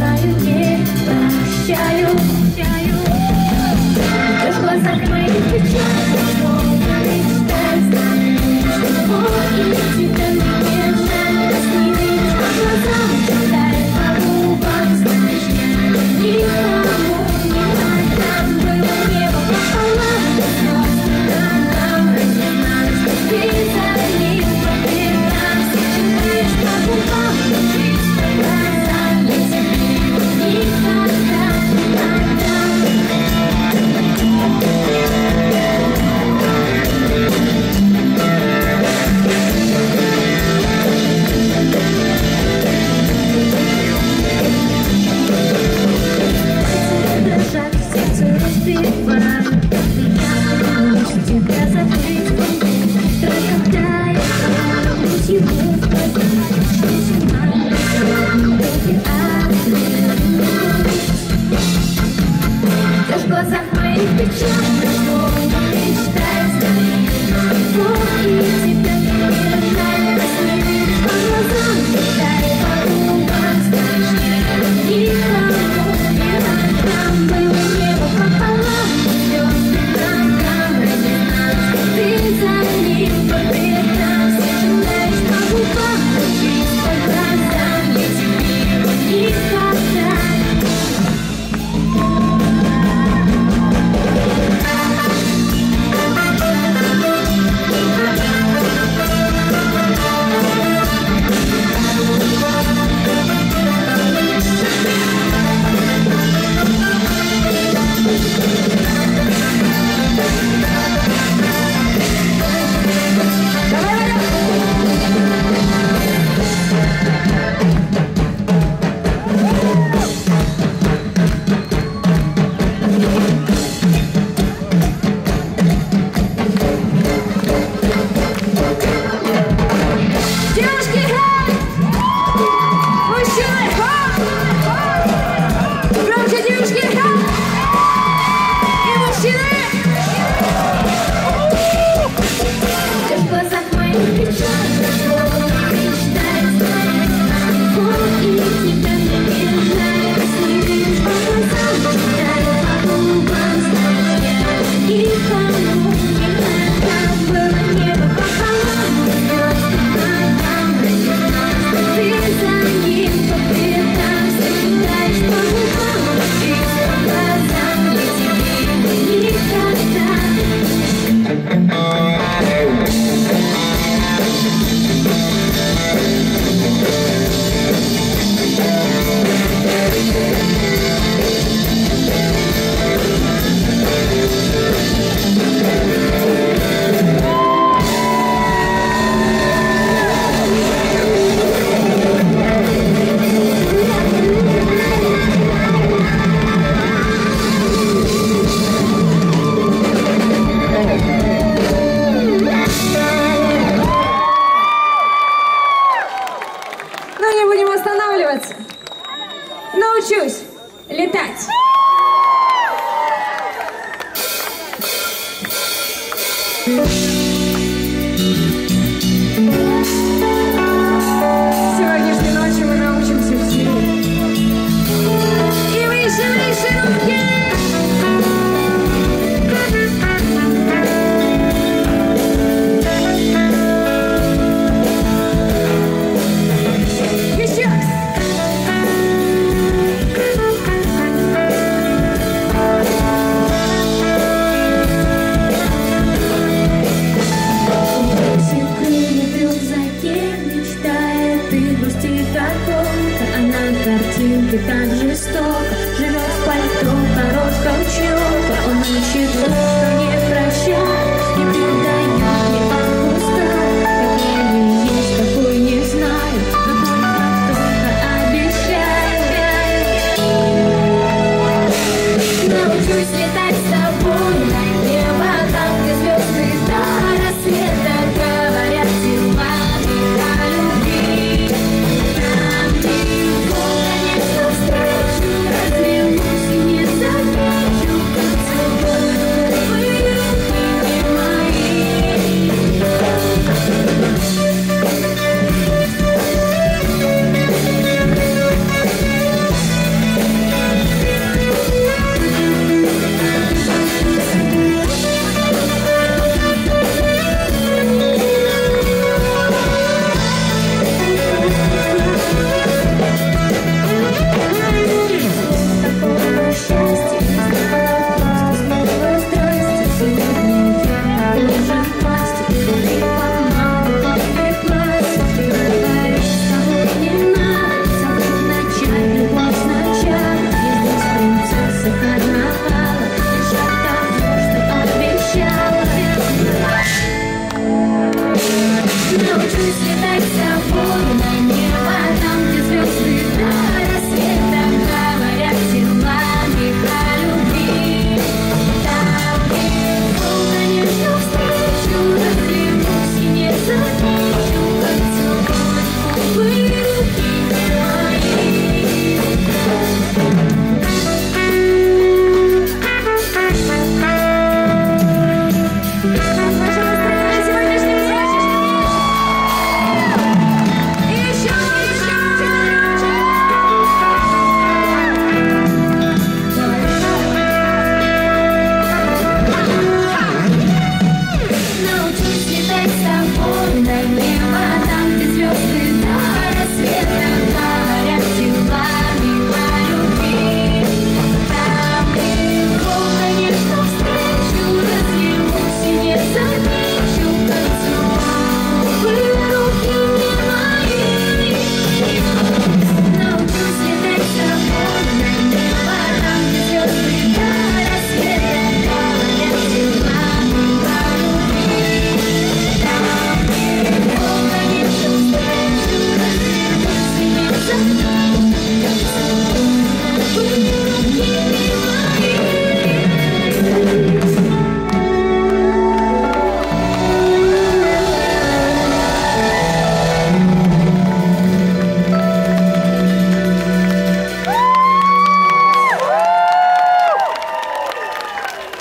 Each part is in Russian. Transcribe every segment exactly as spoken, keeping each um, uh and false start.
знаю, не прощаю. Ты в глазах моих печаль, словно мечтать, что и тебя мне жаль. Не видишь по глазам, читай по губам, знаешь, я никому не отдам. Было небо пополам, звезды нам разнимались, ты за ним по пятам. Все читаешь по губам, учись по глазам, я тебе никогда не отдам. Дрожат, сердце разбивает, я боюсь тебя закрыть. Только когда я забудь его в глаза, ты в глазах моих печаль, словно мечтать, знаешь, вот и тебя не нравится. Не видишь по глазам, читай по губам, знаешь, я никому не отдам. Было небо пополам, звезды нам разнимались, ты за ним по пятам. Все читаешь по губам, учись по глазам, я тебе никогда. Научусь летать. Сегодняшней ночью мы научимся все. И выше, выше руки. Картинки так жестоко живет в пальто короткого чёрта. Он ищет то, что не прощает, и предает, не отпускает. Какой не есть, какой не знаю, но только кто-то обещает. Научусь летать с тобой на небо, там, где звезды до рассвета говорят силами о любви. Встречу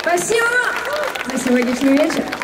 Спасибо вам за сегодняшний вечер.